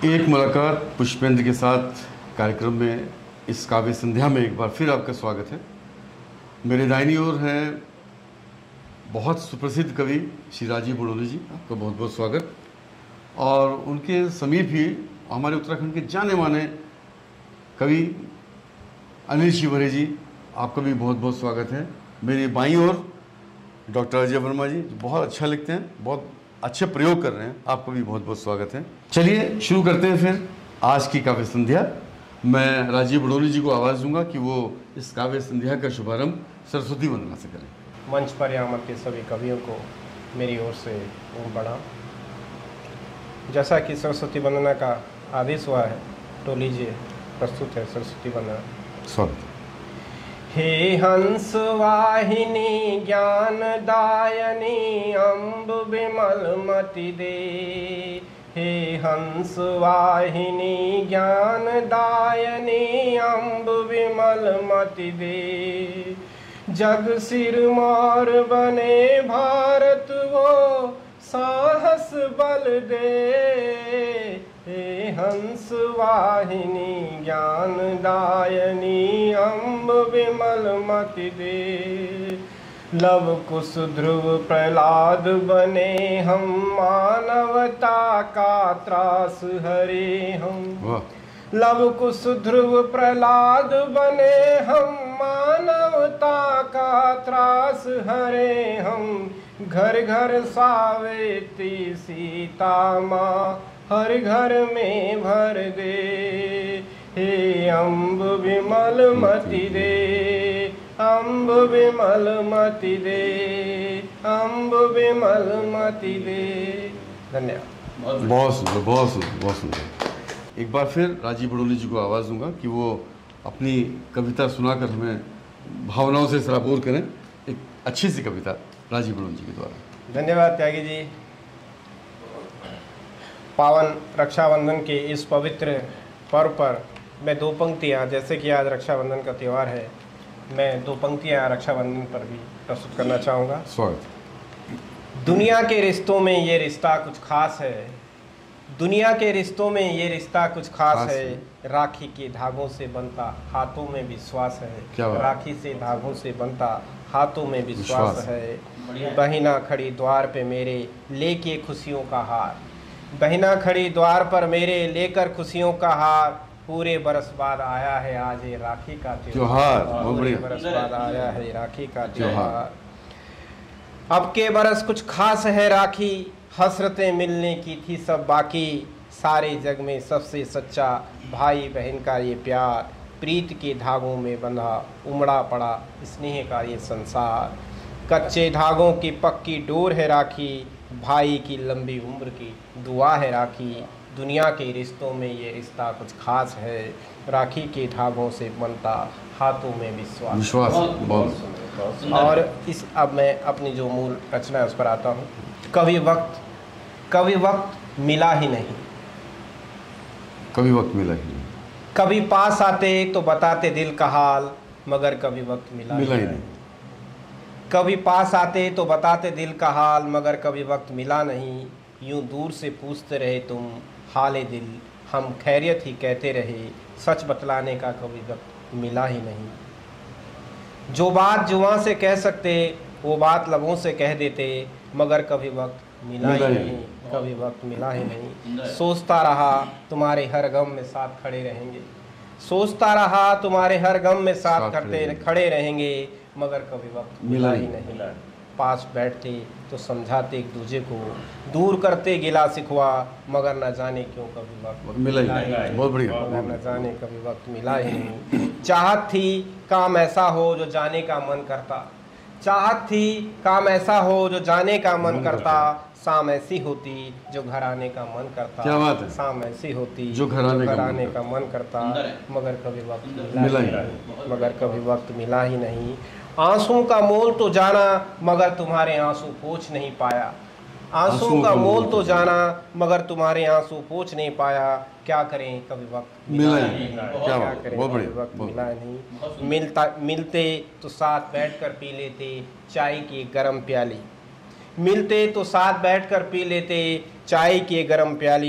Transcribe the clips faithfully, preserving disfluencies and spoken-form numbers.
एक मुलाकात पुष्पेंद्र के साथ कार्यक्रम में इस काव्य संध्या में एक बार फिर आपका स्वागत है। मेरे दाहिनी ओर हैं बहुत सुप्रसिद्ध कवि श्री राजीव बड़ोनी जी, आपका बहुत बहुत स्वागत। और उनके समीप ही हमारे उत्तराखंड के जाने माने कवि अनिल शिवहरे जी, आपका भी बहुत बहुत स्वागत है। मेरी बाईं ओर डॉक्टर अजय वर्मा जी, जो बहुत अच्छा लिखते हैं, बहुत अच्छे प्रयोग कर रहे हैं, आपको भी बहुत बहुत स्वागत है। चलिए शुरू करते हैं फिर आज की काव्य संध्या। मैं राजीव बड़ोनी जी को आवाज़ दूंगा कि वो इस काव्य संध्या का शुभारंभ सरस्वती वंदना से करें। मंच पर आमंत्रित के सभी कवियों को मेरी ओर से ओम प्रणाम। जैसा कि सरस्वती वंदना का आदेश हुआ है, तो लीजिए प्रस्तुत है सरस्वती वंदना। स्वागत। हे हंस वाहिनी ज्ञान दायनी अम्ब विमल मति दे। हे हंस वाहिनी ज्ञान दायनी अम्ब विमल मति दे। जग सिर मोर बने भारत वो साहस बल दे। हे हंस वाहिनी ज्ञान दायनी अम्ब विमल मति दे। लव कुश ध्रुव प्रहलाद बने हम मानवता का त्रास हरे हम। लव कुश ध्रुव प्रहलाद बने हम मानवता का त्रास हरे हम। घर घर सावित्री सीता माँ हर घर में भर दे। हे अम्ब विमल मति दे, अम्ब विमल मति दे, अम्ब विमल मति दे। धन्यवाद। बहुत सुंदर, बहुत सुंदर, बहुत सुंदर। एक बार फिर राजीव बड़ोनी जी को आवाज़ दूंगा कि वो अपनी कविता सुनाकर हमें भावनाओं से सराबोर करें। एक अच्छी सी कविता राजीव बड़ोनी जी के द्वारा। धन्यवाद त्यागी जी। पावन रक्षाबंधन के इस पवित्र पर्व पर मैं दो पंक्तियाँ, जैसे कि आज रक्षाबंधन का त्यौहार है, मैं दो पंक्तियाँ रक्षाबंधन पर भी प्रस्तुत करना चाहूँगा। स्वागत। दुनिया के रिश्तों में ये रिश्ता कुछ खास है। दुनिया के रिश्तों में ये रिश्ता कुछ खास, खास है, है। राखी के धागों से बनता हाथों में विश्वास है। राखी से धागों से बनता हाथों में विश्वास, विश्वास है। बहिना खड़ी द्वार पे मेरे लेके खुशियों का हार। बहिना खड़ी द्वार पर मेरे लेकर खुशियों का हार। पूरे बरस बाद आया है आज ये राखी का त्योहार। पूरे बरस बाद आया है राखी का त्योहार। अब के बरस कुछ खास है राखी। हसरतें मिलने की थी सब बाकी। सारे जग में सबसे सच्चा भाई बहन का ये प्यार। प्रीत के धागों में बंधा उमड़ा पड़ा स्नेह का ये संसार। कच्चे धागों की पक्की डोर है राखी। भाई की लंबी उम्र की दुआ है राखी। दुनिया के रिश्तों में ये रिश्ता कुछ खास है। राखी के धागों से बनता हाथों में विश्वास। विश्वास बहुत। और इस अब मैं अपनी जो मूल रचना है उस पर आता हूँ। कभी वक्त कभी वक्त मिला ही नहीं। कभी वक्त मिला ही नहीं। कभी पास आते तो बताते दिल का हाल, मगर कभी वक्त मिला, मिला ही नहीं। कभी पास आते तो बताते दिल का हाल, मगर कभी वक्त मिला नहीं। यूं दूर से पूछते रहे तुम हाले दिल, हम खैरियत ही कहते रहे। सच बतलाने का कभी वक्त मिला ही नहीं। जो बात जुबान से कह सकते वो बात लबों से कह देते, मगर कभी वक्त मिला, मिला ही नहीं। कभी वक्त मिला ही नहीं। सोचता रहा तुम्हारे हर गम में साथ खड़े रहेंगे। सोचता रहा तुम्हारे हर गम में साथ करते खड़े रहेंगे, मगर कभी वक्त मिला ही नहीं। पास बैठते तो समझाते एक दूसरे को, दूर करते गिला सिखवा, मगर न जाने क्यों कभी वक्त मिला ही नहीं। बहुत बढ़िया। मगर न जाने कभी वक्त मिला ही नहीं। चाहत थी काम ऐसा हो जो जाने का मन करता। चाहत थी काम ऐसा हो जो जाने का मन करता। शाम ऐसी होती जो घर आने का मन करता। क्या बात है। शाम ऐसी होती जो घर आने, घर आने का मन करता, मगर कभी वक्त मिला, मिला ही नहीं। मगर कभी वक्त मिला ही नहीं। आंसू का मोल तो जाना, मगर तुम्हारे आंसू पोंछ नहीं पाया। आंसू का मोल तो जाना, मगर तुम्हारे आंसू पोंछ नहीं पाया। क्या करें कभी वक्त मिला नहीं। क्या करें कभी वक्त मिला नहीं। मिलता मिलते तो साथ बैठकर पी लेते चाय की गरम प्याली। मिलते तो साथ बैठकर पी लेते चाय की गरम प्याली।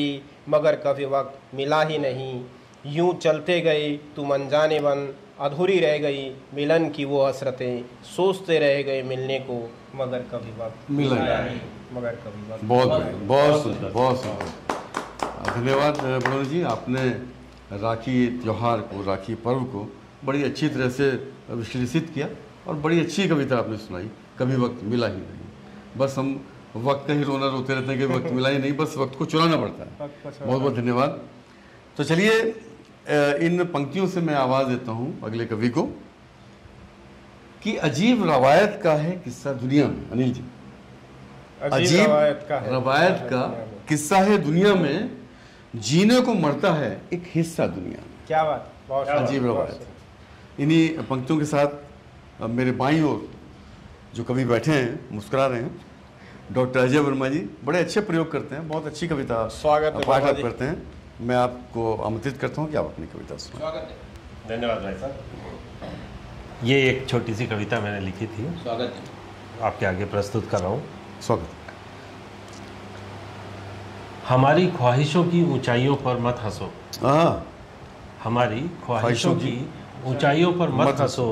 मगर कभी वक्त मिला ही नहीं। यूं चलते गए तुम अनजाने बन, अधूरी रह गई मिलन की वो हसरतें, सोचते रह गए मिलने को मगर कभी वक्त मिला नहीं, मगर कभी वक्त। बहुत बहुत सुंदर, बहुत सुंदर। धन्यवाद प्रणव जी, आपने राखी त्यौहार को, राखी पर्व को बड़ी अच्छी तरह से विश्लेषित किया और बड़ी अच्छी कविता आपने सुनाई। कभी वक्त मिला ही नहीं, बस हम वक्त का ही रोना रोते रहते हैं कि वक्त मिला ही नहीं, बस वक्त को चुराना पड़ता है। बहुत बहुत धन्यवाद। तो चलिए इन पंक्तियों से मैं आवाज़ देता हूँ अगले कवि को कि अजीब रवायत का है किस्सा दुनिया में। अनिल जी, अजीब रवायत का, रवायत का किस्सा है दुनिया में, जीने को मरता है एक हिस्सा दुनिया में। क्या बात, बहुत अजीब रवायत। इन्हीं पंक्तियों के साथ मेरे बाईं ओर जो कवि बैठे हैं, मुस्कुरा रहे हैं, डॉक्टर अजय वर्मा जी बड़े अच्छे प्रयोग करते हैं, बहुत अच्छी कविता स्वागत पाठ आप करते हैं। मैं आपको आमंत्रित करता हूँ कि आप अपनी कविता सुनाएं। स्वागत है। धन्यवाद भाई साहब। ये एक छोटी सी कविता मैंने लिखी थी, स्वागत है, आपके आगे प्रस्तुत कर रहा हूँ। स्वागत। हमारी ख्वाहिशों की ऊंचाइयों पर मत हंसो, हमारी ख्वाहिशों की ऊंचाइयों पर मत हंसो,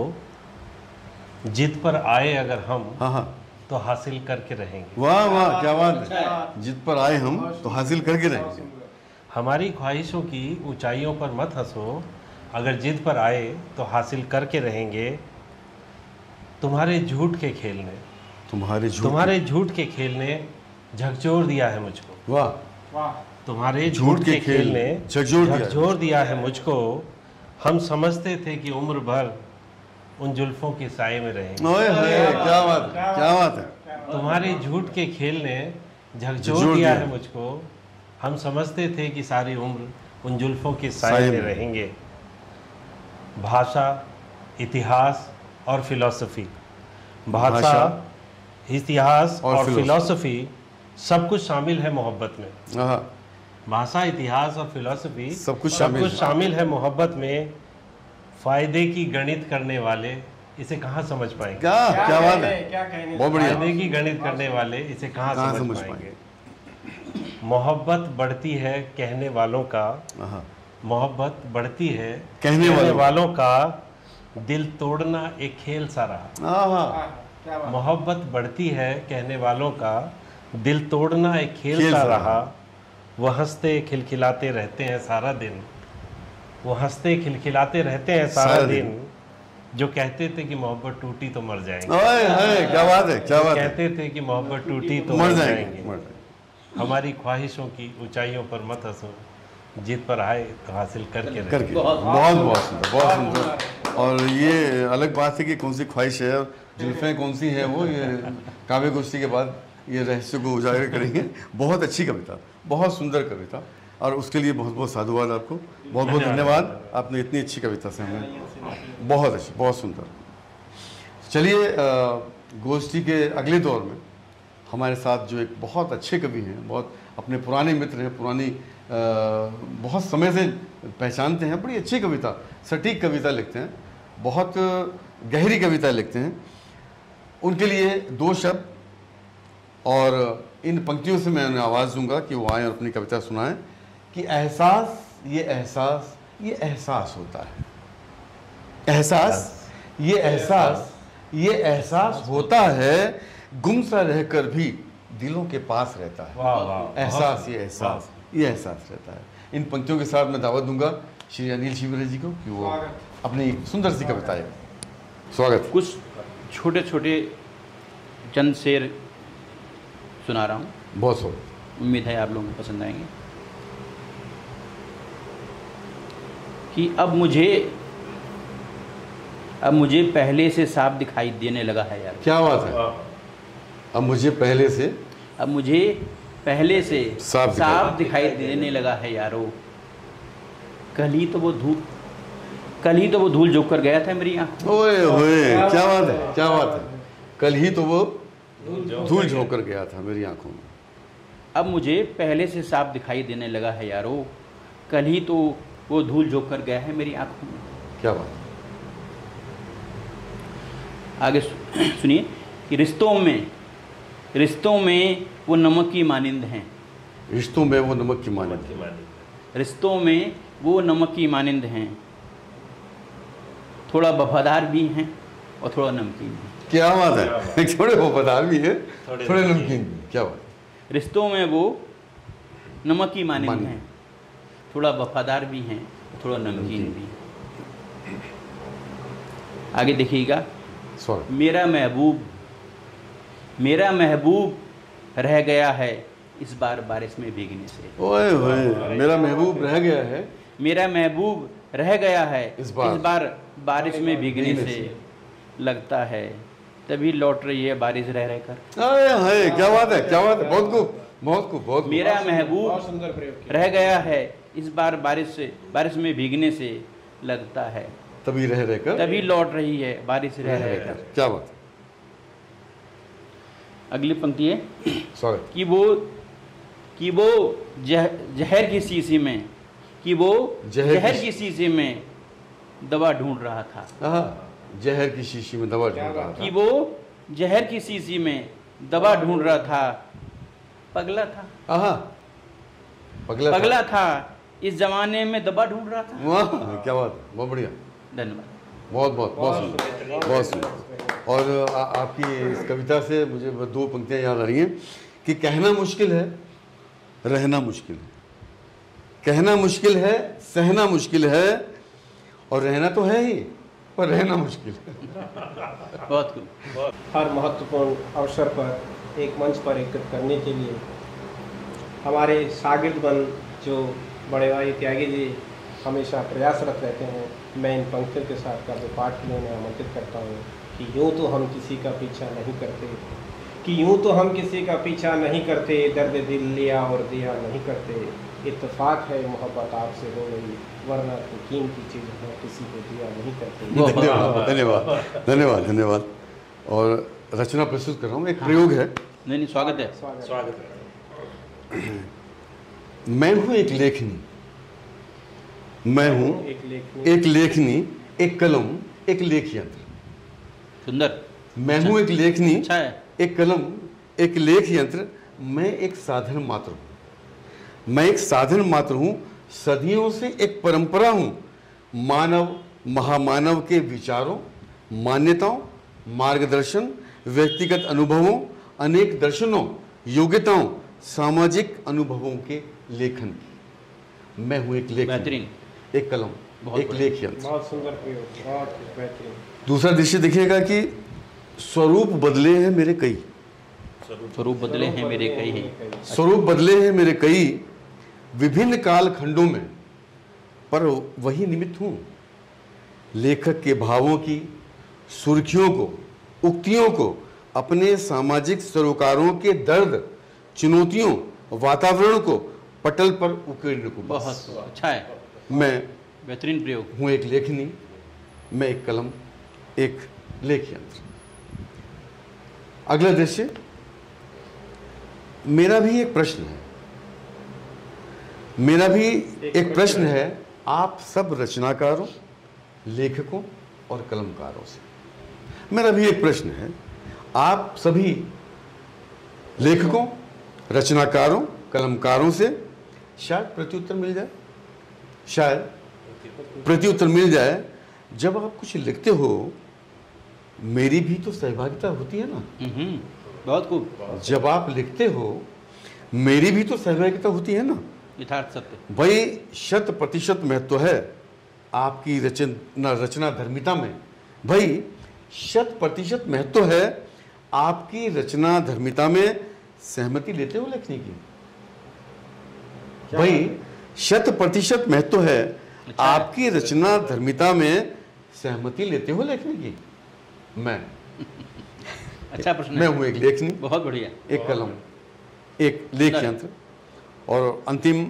जिद पर आए अगर हम हाँ हाँ तो हासिल करके रहेंगे। वाह वाह, क्या बात है। जिद पर आए हम तो हासिल करके रहेंगे। हमारी ख्वाहिशों की ऊंचाइयों पर मत हंसो, अगर जिद पर आए तो हासिल करके रहेंगे। तुम्हारे झूठ के खेल ने तुम्हारे झूठ तुम्हारे झूठ के खेल ने झकझोर दिया है मुझको। वाह वाह। तुम्हारे झूठ के खेल ने झकझोर दिया है मुझको। हम समझते थे कि उम्र भर उन जुल्फों के साए में रहेंगे। ओए होए, क्या बात है, क्या बात है। तुम्हारे झूठ के खेल ने झकझोर दिया है मुझको। हम समझते थे कि सारी उम्र उन जुल्फों के साए में रहेंगे। भाषा, इतिहास और फिलॉसफी, भाषा, इतिहास और फिलॉसफी सब कुछ शामिल है मोहब्बत में। भाषा, इतिहास और फिलॉसफी सब कुछ सब कुछ शामिल है मोहब्बत में। फायदे की गणित करने वाले इसे कहाँ समझ पाएंगे। क्या क्या बात है, क्या कहने। बहुत बढ़िया। फायदे की गणित करने वाले इसे कहाँ समझ, समझ पाएंगे। मोहब्बत बढ़ती है कहने वालों का, मोहब्बत बढ़ती है कहने, कहने वालों का, दिल तोड़ना एक खेल सा रहा। मोहब्बत बढ़ती है कहने वालों का, दिल तोड़ना एक खेल, खेल सा रहा। वो हंसते खिलखिलाते रहते हैं सारा दिन, वो हंसते खिलखिलाते रहते हैं सारा दिन, दिन। जो कहते थे कि मोहब्बत टूटी तो मर जाएंगे। ओए ओए, क्या बात है, क्या बात है। कहते थे कि मोहब्बत टूटी तो मर जाएंगे। हमारी ख्वाहिशों की ऊंचाइयों पर मत हंसो, जिद पर आए तो हासिल करके करके। बहुत बहुत सुंदर, बहुत सुंदर। और ये अलग बात है कि कौन सी ख्वाहिश है और जुल्फें कौन सी हैं, वो ये काव्य गोष्ठी के बाद ये रहस्य को उजागर करेंगे। बहुत अच्छी कविता, बहुत सुंदर कविता, और उसके लिए बहुत बहुत साधुवाद आपको, बहुत बहुत धन्यवाद। आपने इतनी अच्छी कविता से हमें, बहुत अच्छी, बहुत सुंदर। चलिए गोष्ठी के अगले दौर में हमारे साथ जो एक बहुत अच्छे कवि हैं, बहुत अपने पुराने मित्र हैं, पुरानी आ, बहुत समय से पहचानते हैं, बड़ी अच्छी कविता, सटीक कविता लिखते हैं, बहुत गहरी कविता लिखते हैं। उनके लिए दो शब्द और इन पंक्तियों से मैं उन्हें आवाज़ दूंगा कि वो आएँ और अपनी कविता सुनाएं कि एहसास, ये एहसास, ये एहसास होता है। एहसास, ये एहसास, ये एहसास होता है, गुमसा रहकर भी दिलों के पास रहता है। वाह वाह। एहसास, ये एहसास, ये एहसास रहता है। इन पंक्तियों के साथ मैं दावत दूंगा श्री अनिल शिवरे जी को कि वो अपनी सुंदर सी कविताएं। स्वागत। कुछ छोटे छोटे चंद शेर सुना रहा हूँ, बहुत बहुत उम्मीद है आप लोगों को पसंद आएंगे। कि अब मुझे अब मुझे पहले से साफ दिखाई देने लगा है यार। क्या बात है। अब मुझे पहले से अब मुझे पहले से साफ, साफ दिखाई देने लगा है यारो। कल ही तो वो धूल कल ही तो वो धूल झोंक कर गया था मेरी आँख। ओए होए, क्या बात है, क्या बात है। कल ही तो वो धूल झोंक कर गया था मेरी आंखों में। अब मुझे पहले से साफ दिखाई देने लगा है यारो। कल ही तो वो धूल झोंक कर गया है मेरी आंखों में। क्या बात। आगे सुनिए कि रिश्तों में रिश्तों में वो नमक की मानिंद हैं। रिश्तों में वो नमक की मानंद है। रिश्तों में वो नमक की मानंद हैं, थोड़ा वफादार भी हैं और थोड़ा नमकीन भी। क्या बात है, थोड़े वफादार भी है, थोड़े नमकीन भी। क्या बात है। रिश्तों में वो नमक की मानंद हैं, थोड़ा वफादार भी हैं, थोड़ा नमकीन भी। आगे देखिएगा, मेरा महबूब मेरा महबूब रह गया है इस बार बारिश में भीगने से। ओए ओए, मेरा महबूब रह गया है, मेरा महबूब रह गया है इस बार, इस बार बारिश में भीगने से, लगता है तभी लौट रही है बारिश रह रहकर। अरे हाय, क्या बात है, क्या बात है, बहुत खूब, बहुत खूब, बहुत। मेरा महबूब रह गया है इस बार बारिश से बारिश में भीगने से, लगता है तभी रह रहकर तभी लौट रही है बारिश रह रहकर। क्या बात है। अगली पंक्ति है स्वागत। कि वो कि वो जह, जहर की शीशी में कि वो जहर, जहर की शीशी में दवा ढूंढ रहा था। जहर की शीशी में दवा ढूंढ रहा था। कि वो जहर की शीशी में दवा ढूंढ रहा था, पगला था। आहा, पगला, पगला था।, था इस जमाने में दवा ढूंढ रहा था। वाह, क्या बात, बहुत बढ़िया, धन्यवाद। बहुत बहुत बहुत सुंदर, बहुत सुंदर। और आ, आपकी इस कविता से मुझे दो पंक्तियां याद आ रही हैं कि कहना मुश्किल है, रहना मुश्किल है। कहना मुश्किल है, सहना मुश्किल है, और रहना तो है ही, पर रहना मुश्किल है। बहुत खूब। हर महत्वपूर्ण अवसर पर एक मंच पर एकत्रित करने के लिए हमारे शागिर्दगण जो बड़े भाई त्यागी जी हमेशा प्रयासरत रहते हैं। मैं इन पंक्तियों के साथ काव्य पाठ के लिए उन्हें आमंत्रित करता हूँ कि यूँ तो हम किसी का पीछा नहीं करते, कि यूँ तो हम किसी का पीछा नहीं करते, दर्द दिल लिया और दिया नहीं करते, इत्तेफाक है मोहब्बत आपसे हो गई, वरना तो कीमती चीज़ हम किसी को दिया नहीं करते। धन्यवाद, धन्यवाद, धन्यवाद, धन्यवाद। और रचना प्रस्तुत कर रहा हूँ, एक प्रयोग है। नहीं नहीं, स्वागत है, स्वागत है। मैं हूँ एक लेखनी, मैं हूँ एक लेखनी, एक लेखनी, एक कलम, एक लेख यंत्र। सुंदर। मैं हूँ एक लेखनी, अच्छा है। एक कलम, एक लेख यंत्र, मैं एक साधन मात्र हूँ। मैं एक साधन मात्र हूँ, सदियों से एक परंपरा हूँ, मानव महामानव के विचारों, मान्यताओं, मार्गदर्शन, व्यक्तिगत अनुभवों, अनेक दर्शनों, योग्यताओं, सामाजिक अनुभवों के लेखन की। मैं हूँ एक लेख, बेहतरीन, एक कलम, एक लेख यंत्र। बहुत सुंदर प्रयोग, बहुत बेहतरीन। दूसरा दृश्य देखिएगा कि स्वरूप बदले हैं मेरे कई, स्वरूप बदले हैं मेरे कई, स्वरूप बदले हैं मेरे कई, विभिन्न काल खंडों में, पर वही निमित्त हूँ। लेखक के भावों की सुर्खियों को, उक्तियों को, अपने सामाजिक सरोकारों के दर्द, चुनौतियों, वातावरण को पटल पर उकेरने को। बहुत अच्छा है, मैं बेहतरीन प्रयोग हूँ एक लेखनी, मैं एक कलम, एक लेख यंत्र। अगला दृश्य, मेरा भी एक प्रश्न है, मेरा भी एक प्रश्न है आप सब रचनाकारों, लेखकों और कलमकारों से। मेरा भी एक प्रश्न है आप सभी लेखकों, रचनाकारों, कलमकारों से। शायद प्रत्युत्तर मिल जाए, शायद प्रत्युत्तर मिल जाए। जब आप कुछ लिखते हो, मेरी भी तो सहभागिता होती है ना। बहुत खूब। जब आप लिखते हो, मेरी भी तो सहभागिता होती है ना। यथार्थ सत्य। भाई शत प्रतिशत महत्व है आपकी रचना रचना धर्मिता में। भाई शत प्रतिशत महत्व है आपकी रचना धर्मिता में। सहमति लेते हो लिखने की? भाई शत प्रतिशत महत्व है अच्छा आपकी रचना धर्मिता में। सहमति लेते हो लिखने की? मैं अच्छा प्रश्न। मैं हूं एक लेखनी, बहुत बढ़िया, एक कलम, एक लेख यंत्र। और अंतिम,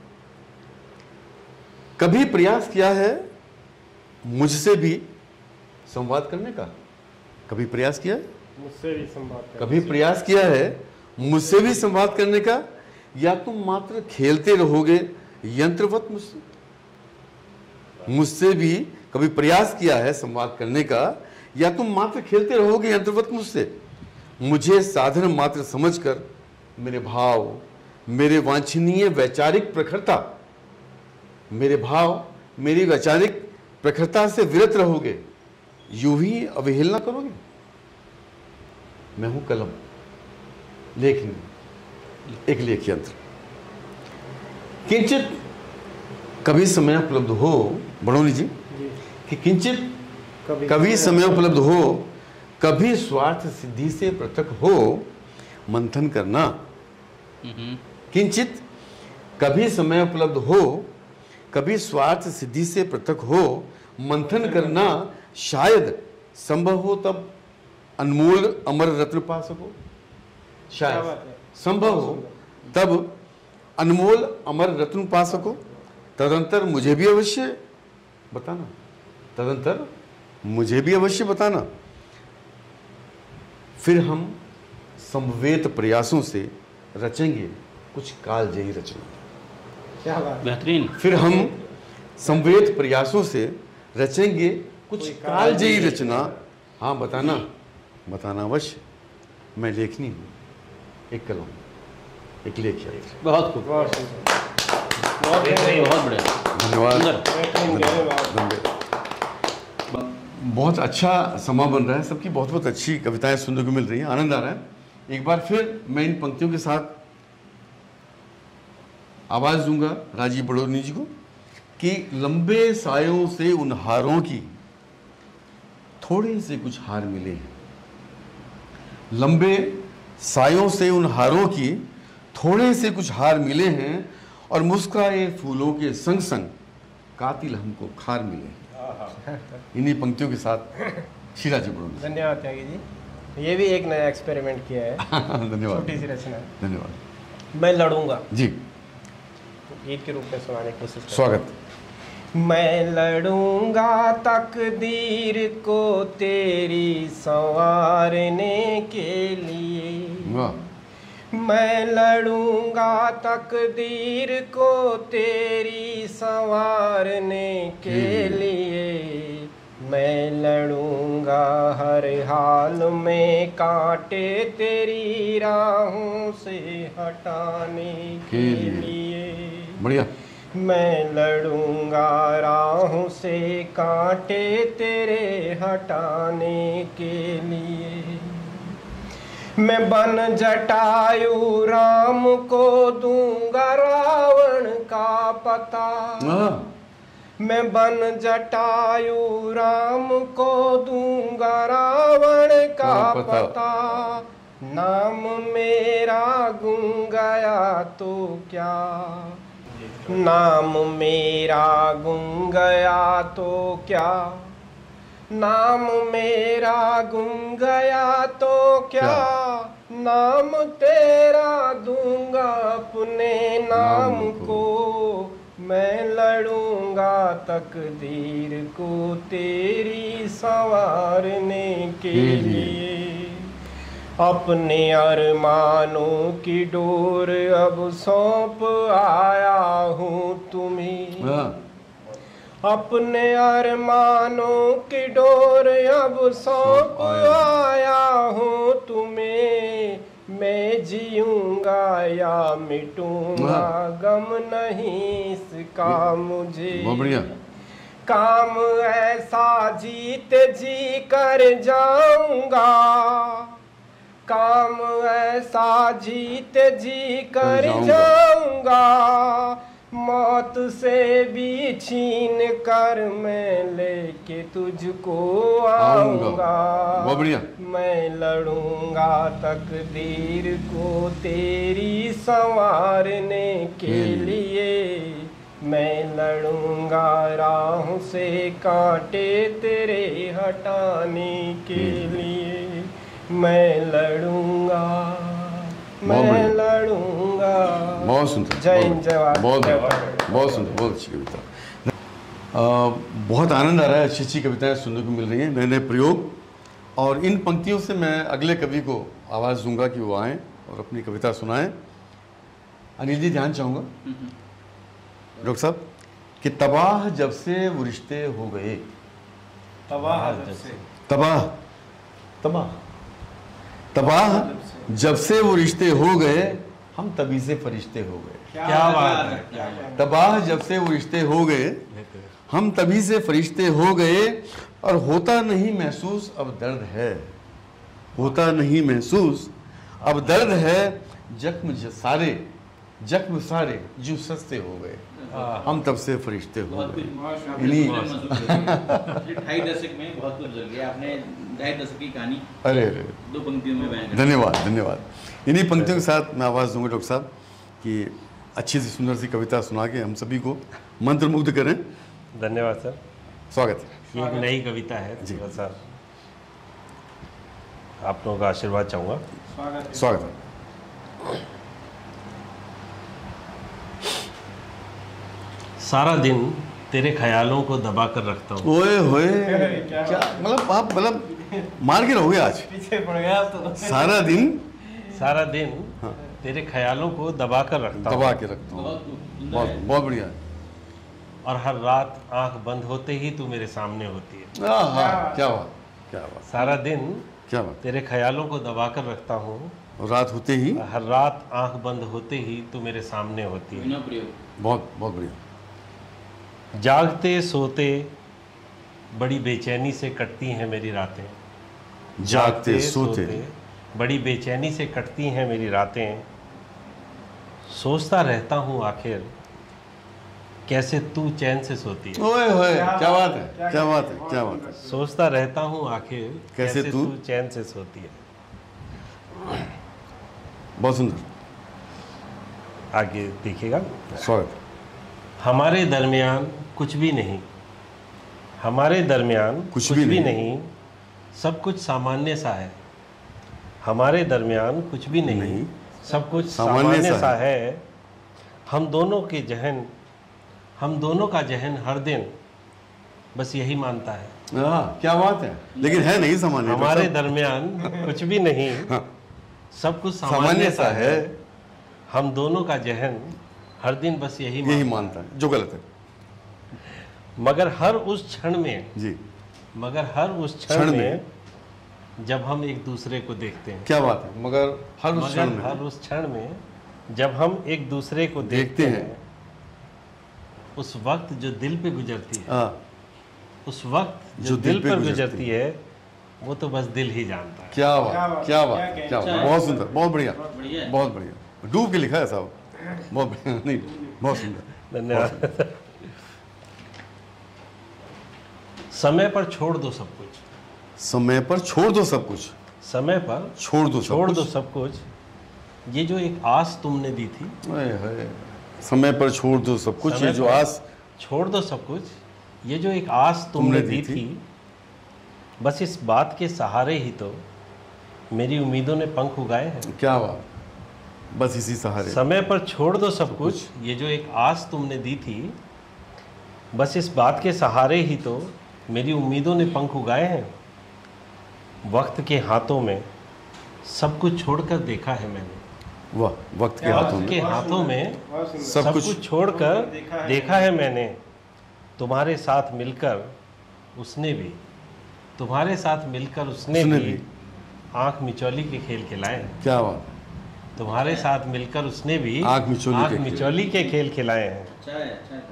कभी प्रयास किया है मुझसे भी संवाद करने का? कभी प्रयास किया है मुझसे भी संवाद करने? कभी प्रयास किया है मुझसे भी संवाद करने का? या तुम मात्र खेलते रहोगे यंत्रवत मुझसे? मुझसे भी कभी प्रयास किया है संवाद करने का, या तुम मात्र खेलते रहोगे यंत्रवत मुझसे? मुझे साधन मात्र समझकर मेरे भाव, मेरे वांछनीय वैचारिक प्रखरता, मेरे भाव, मेरी वैचारिक प्रखरता से विरत रहोगे, यूं ही अवहेलना करोगे। मैं हूं कलम, लेखनी, एक लेख यंत्र। किंचित कभी समय उपलब्ध हो, बड़ोनी जी, कि किंचित कभी समय उपलब्ध हो, कभी स्वार्थ सिद्धि से पृथक हो, मंथन करना। किंचित कभी समय उपलब्ध हो, कभी स्वार्थ सिद्धि से पृथक हो, मंथन करना, शायद संभव हो तब अनमोल अमर रत्न पा सको। शायद संभव हो तब अनमोल अमर रत्न पा सको। तदंतर मुझे भी अवश्य बताना, तदंतर मुझे भी अवश्य बताना। फिर हम समवेत प्रयासों से रचेंगे कुछ कालजयी रचना। क्या बात, बेहतरीन। फिर हम समवेत प्रयासों से रचेंगे कुछ कालजयी रचना। हाँ, बताना, बताना अवश्य। मैं लेखनी हूँ, एक कलम, एक लेख यंत्र। बहुत खूब, बहुत सुंदर, बहुत बहुत बढ़िया, धन्यवाद, धन्यवाद। धन्यवाद। बहुत अच्छा समा बन रहा है, सबकी बहुत बहुत अच्छी कविताएं सुनने को मिल रही हैं, आनंद आ रहा है। एक बार फिर मैं इन पंक्तियों के साथ आवाज दूंगा राजीव बड़ोनी जी को कि लंबे सायों से उन हारों की थोड़े से कुछ हार मिले हैं। लंबे सायों से उन हारों की थोड़े से कुछ हार मिले हैं और मुस्कुराए फूलों के संग संग कातिल हमको खार मिले। इन्हीं पंक्तियों के साथ शिराजी बड़ोनी। धन्यवाद त्यागी जी, ये भी एक नया एक्सपेरिमेंट किया है। धन्यवाद, छोटी सी रचना। धन्यवाद। मैं लड़ूंगा जी, गीत के रूप में सुनाने की कोशिश। स्वागत। मैं लड़ूंगा तकदीर को तेरी संवारने के लिए। वाह। मैं लड़ूंगा तकदीर को तेरी संवारने के लिए। मैं लड़ूंगा हर हाल में कांटे तेरी राहों से हटाने के लिए। बढ़िया। मैं लड़ूंगा राहों से कांटे तेरे हटाने के लिए। मैं बन जटायु राम को दूंगा रावण का पता। मैं बन जटायु राम को दूंगा रावण का पता। नाम मेरा गुम गया तो क्या, नाम मेरा गुम गया तो क्या, नाम मेरा गुम गया तो क्या, नाम तेरा दूंगा अपने नाम को। मैं लड़ूंगा तकदीर को तेरी संवारने के लिए। अपने अरमानों की डोर अब सौंप आया हूँ तुम्हें। अपने अरमानों की डोर अब सौंप आया हूँ तुम्हें। मैं जीऊंगा या मिटूंगा गम नहीं इसका मुझे। काम ऐसा जीत जी कर जाऊंगा, काम ऐसा जीत जी कर जाऊंगा। मौत से भी छीन कर मैं लेके तुझको आऊंगा। मैं लड़ूंगा तकदीर को तेरी संवारने के लिए। मैं लड़ूंगा राहों से कांटे तेरे हटाने के लिए। मैं लड़ूंगा, मैं लड़ूंगा। बहुत सुंदर, जय हिंद, जय भारत। बहुत बहुत सुंदर, बहुत अच्छी कविता। बहुत आनंद आ रहा है, अच्छी अच्छी कविताएं सुनने को मिल रही हैं, नए नए प्रयोग। और इन पंक्तियों से मैं अगले कवि को आवाज़ दूंगा कि वो आएँ और अपनी कविता सुनाएं। अनिल जी, ध्यान चाहूँगा डॉक्टर साहब कि तबाह जब से वो रिश्ते हो गए। तबाह जब से, तबाह तबाह तबाह जब से वो रिश्ते हो गए, हम तभी से फरिश्ते हो गए। क्या बात है, क्या बात है। तबाह जब से वो रिश्ते हो गए, हम तभी से फरिश्ते हो गए। और होता नहीं महसूस अब दर्द है, होता नहीं महसूस अब दर्द है, जख्म ज- सारे जख्म सारे जो सस्ते हो गए, हम तब से फरिश्ते हो गए। इन्हीं ढाई दशक में बहुत कुछ जल गया आपने, ढाई दशक की कहानी अरे अरे दो पंक्तियों में बयान कर धन्यवाद धन्यवाद। इन्हीं पंक्तियों के साथ मैं आवाज़ दूंगा डॉक्टर साहब कि अच्छी सी सुंदर सी कविता सुना के हम सभी को मंत्रमुग्ध करें। धन्यवाद सर, स्वागत है। ये एक नई कविता है जी सर, आप लोगों का आशीर्वाद चाहूँगा। स्वागत है। सारा दिन तेरे ख्यालों को दबा कर रखता हूँ। ओए होए, क्या मतलब आप मतलब मार के रहोगे आज। पीछे पड़ गया तो सारा दिन सारा दिन हाँ। तेरे ख्यालों को दबा कर रखता हूँ दबा के रखता हूँ। बहुत बहुत बढ़िया। और हर रात आंख बंद होते ही तू मेरे सामने होती है। आहा, क्या बात क्या बात सारा दिन क्या बात। तेरे ख्यालों को दबा कर रखता हूँ, और रात होते ही हर रात आंख बंद होते ही तू मेरे सामने होती है। बिना प्रयोग। बहुत बहुत बढ़िया। जागते सोते बड़ी बेचैनी से कटती हैं मेरी रातें। जागते सोते बड़ी बेचैनी से कटती हैं मेरी रातें। सोचता रहता हूँ आखिर कैसे तू चैन से सोती है। ओए होए, क्या बात है क्या बात है क्या बात है। सोचता रहता हूँ आखिर कैसे कैसे तू तू चैन से सोती है। बहुत सुंदर। आगे देखिएगा। स्वागत। हमारे दरमियान कुछ भी नहीं, हमारे दरमियान कुछ कुछ भी भी नहीं। नहीं, सब कुछ सामान्य सा है। हमारे दरमियान कुछ भी नहीं, नहीं। सब कुछ सामान्य सामान्य सा सा है। हम दोनों के जहन हम दोनों का जहन हर दिन बस यही मानता है। हाँ, क्या बात है, लेकिन है नहीं सामान्य। हमारे सब- दरमियान कुछ भी नहीं, हाँ, सब कुछ सामान्य सामान्य सा सा है। है। हम दोनों का जहन हर दिन बस यही यही मानता मानता है, जो गलत है। है। मगर हर उस क्षण में जी, मगर हर उस क्षण क्षण में, में जब हम एक दूसरे को देखते हैं, क्या बात है। मगर हर उस क्षण मगर हर में उस क्षण में जब हम एक दूसरे को देखते देखते हैं, हैं, उस वक्त जो दिल पे गुजरती है, हाँ, उस वक्त जो, जो दिल दिल पे पर गुजरती गुजरती है, वो तो बस दिल ही जानता है। क्या क्या बात बात, क्या क्या बात कहना क्या बात। चाहिए। बहुत सुंदर, बहुत बढ़िया बहुत बढ़िया है। बहुत बढ़िया। डूब के लिखा है साहब, बहुत बढ़िया। नहीं, बहुत सुंदर। धन्यवाद। समय पर छोड़ दो सब कुछ, समय पर छोड़ दो सब कुछ, समय पर छोड़ दो सब छोड़ दो कुछ। सब कुछ। ये जो एक आस तुमने दी थी, ओए होए, समय पर छोड़ दो सब कुछ, समय ये जो पर आस छोड़ दो सब कुछ, ये जो एक आस तुमने दी थी, बस इस बात के सहारे ही तो मेरी उम्मीदों ने पंख उगाए हैं। क्या बात, बस इसी सहारे। समय पर छोड़ दो सब कुछ, ये जो एक आस तुमने दी थी, बस इस बात के सहारे ही तो मेरी उम्मीदों ने पंख उगाए हैं। वक्त के हाथों में सब कुछ छोड़कर देखा है मैंने, वाह, वक्त के हाथों वक्त में के हाथों में सब सब कुछ कुछ छोड़कर देखा है मैंने। तुम्हारे साथ मिलकर उसने भी तुम्हारे साथ मिलकर उसने उसने भी भी आंख मिचौली के खेल खिलाए हैं। क्या बात। तुम्हारे साथ मिलकर उसने भी आंख मिचौली आंख के खेल। मिचौली के खेल खिलाए हैं। अच्छा है, अच्छा है।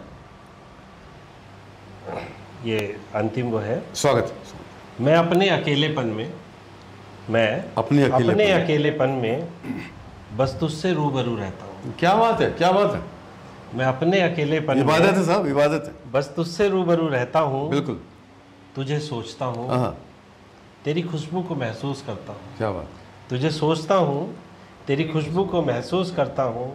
ये अंतिम वो है। स्वागत। मैं अपने अकेलेपन में मैं अपने अकेलेपन अपने में। अकेलेपन में बस तुझसे रूबरू रहता हूँ। क्या बात है, क्या बात है। मैं अपने अकेलेपन इबादत में है साहब, इबादत है। बस तुझसे रूबरू रहता हूँ। बिल्कुल। तुझे सोचता हूँ, हाँ, तेरी खुशबू को महसूस करता हूँ। क्या बात। तुझे सोचता हूँ, तेरी खुशबू को महसूस करता हूँ।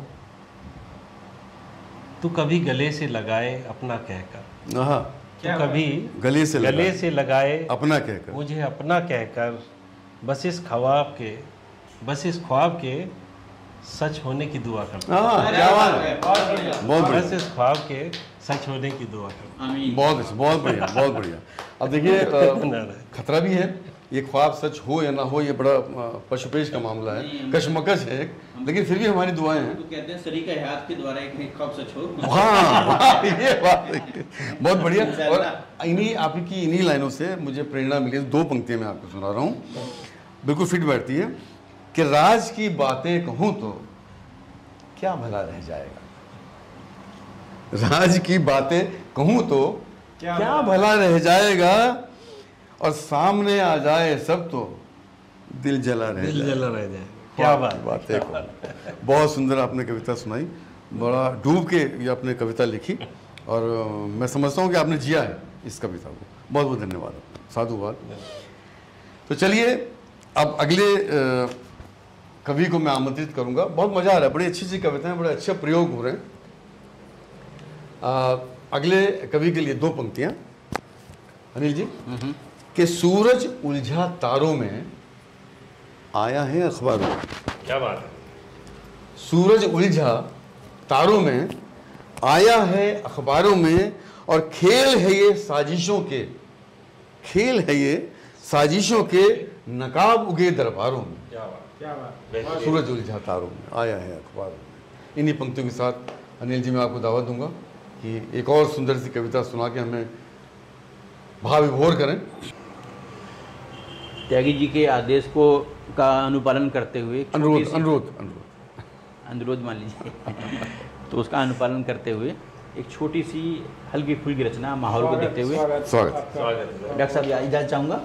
तू कभी गले से लगाए अपना कहकर, हाँ, तू कभी गले से गले लगाए, से लगाए अपना कहकर। मुझे अपना कहकर, बस इस ख्वाब के बस इस ख्वाब के सच होने की दुआ करता हूँ। हाँ, क्या बात है, बहुत बढ़िया। बहुत बस बढ़िया, इस ख्वाब के सच होने की दुआ करता आमीन। बहुत अच्छा, बहुत बढ़िया, बहुत बढ़िया। अब देखिए, अ, हूँ। ना, ना। खतरा भी है, ये ख्वाब सच हो या ना हो, ये बड़ा अ, पशुपेश का मामला है, कशमकश है एक, लेकिन फिर भी हमारी दुआएं हैं। तो कहते हैं सलीका हयात के द्वारा एक ख्वाब सच हो। हाँ, वाह, ये बात है। बहुत बढ़िया। और इन्हीं आपकी इन्हीं लाइनों से मुझे प्रेरणा मिली। दो पंक्तियां मैं आपको सुना रहा हूँ, बिल्कुल फिट बैठती है कि राज की बातें कहूँ तो क्या भला रह जाएगा। राज की बातें कहूं तो क्या, क्या भला रह जाएगा, और सामने आ जाए सब तो दिल जला रह दिल जाए। जला रह जाए। क्या बात बात है। बहुत सुंदर आपने कविता सुनाई, बड़ा डूब के ये आपने कविता लिखी, और मैं समझता हूँ कि आपने जिया है इस कविता को। बहुत बहुत धन्यवाद, साधुवाद। तो चलिए अब अगले कवि को मैं आमंत्रित करूंगा। बहुत मजा आ रहा है, बड़ी अच्छी अच्छी कविताएं, बड़े अच्छे प्रयोग हो रहे हैं। आ, अगले कवि के लिए दो पंक्तियां अनिल जी। कि सूरज उलझा तारों में आया है अखबारों में। क्या बात है। सूरज उलझा तारों में आया है अखबारों में, और खेल है ये साजिशों के, खेल है ये साजिशों के नकाब उगे दरबारों में। क्या बात, क्या बात। सूरज उलझा तारों में आया है अखबारों में। इन्हीं पंक्तियों के साथ अनिल जी मैं आपको दावत दूंगा कि एक और सुंदर सी कविता सुना के हमें भाव विभोर करें। त्यागी जी के आदेश को का अनुपालन करते हुए, अनुरोध अनुरोध अनुरोध अनुरोध मान लीजिए तो उसका अनुपालन करते हुए एक छोटी सी हल्की फुल्की रचना माहौल को देखते हुए। स्वागत। डॉक्टर साहब इजाज़त चाहूँगा।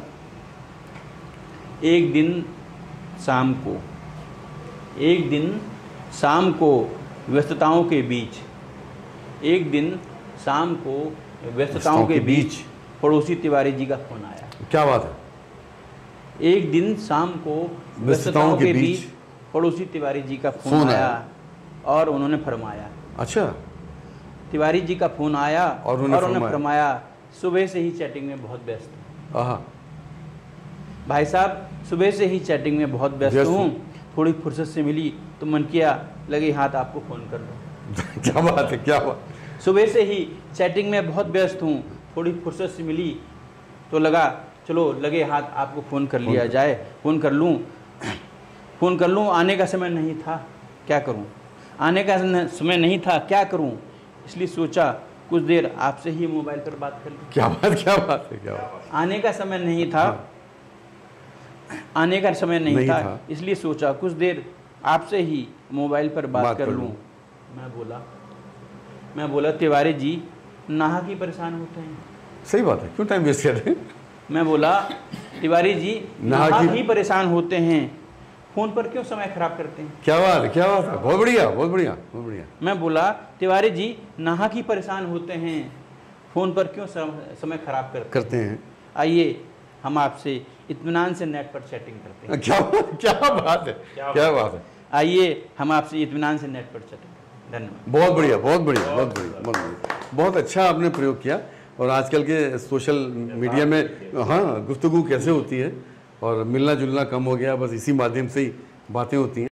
एक दिन शाम को, एक दिन शाम को व्यस्तताओं के बीच, एक दिन शाम को व्यस्तताओं के बीच पड़ोसी तिवारी जी का फोन आया। क्या बात है। एक दिन शाम को व्यस्तताओं के बीच पड़ोसी तिवारी जी का फोन, फोन आया, आया और उन्होंने फरमाया। अच्छा। तिवारी जी का फोन आया और उन्होंने फरमाया, सुबह से ही चैटिंग में बहुत व्यस्त हूँ। आहा। भाई साहब सुबह से ही चैटिंग में बहुत व्यस्त हूँ, थोड़ी फुर्सत से मिली तो मन किया लगे हाथ आपको फ़ोन कर दो। क्या बात है, क्या बात। सुबह से ही चैटिंग में बहुत व्यस्त हूँ, थोड़ी फुर्सत से मिली तो लगा चलो लगे हाथ आपको फ़ोन कर लिया जाए, फ़ोन कर लूँ फ़ोन कर लूँ आने का समय नहीं था क्या करूँ, आने का समय नहीं था क्या करूँ, इसलिए सोचा कुछ देर आपसे ही मोबाइल पर बात कर लूँ। क्या बात, क्या बात है, क्या बात। आने का समय नहीं था, आने का समय नहीं, नहीं था, था। इसलिए सोचा कुछ देर आपसे ही मोबाइल पर बात, बात कर लूँ। मैं बोला मैं बोला तिवारी जी नाहक ही परेशान होते हैं। सही बात है, क्यों टाइम वेस्ट कर रहे हैं। मैं बोला तिवारी जी नाहक ही परेशान होते हैं, फ़ोन पर क्यों समय खराब करते हैं। क्या बात है, क्या बात है, बहुत बढ़िया बहुत बढ़िया बहुत बढ़िया। मैं बोला तिवारी जी नाहक ही परेशान होते हैं, फ़ोन पर क्यों समय खराब करते करते हैं। आइए हम आपसे इत्मीनान से नेट पर चैटिंग करते हैं। क्या क्या बात है, क्या बात है। आइए हम आपसे इत्मीनान से नेट पर चैटिंग। धन्यवाद। बहुत बढ़िया बहुत बढ़िया बहुत बढ़िया बहुत बढ़िया, बहुत अच्छा आपने प्रयोग किया। और आजकल के सोशल मीडिया में हाँ गुफ्तगू कैसे होती है, और मिलना जुलना कम हो गया, बस इसी माध्यम से ही बातें होती हैं।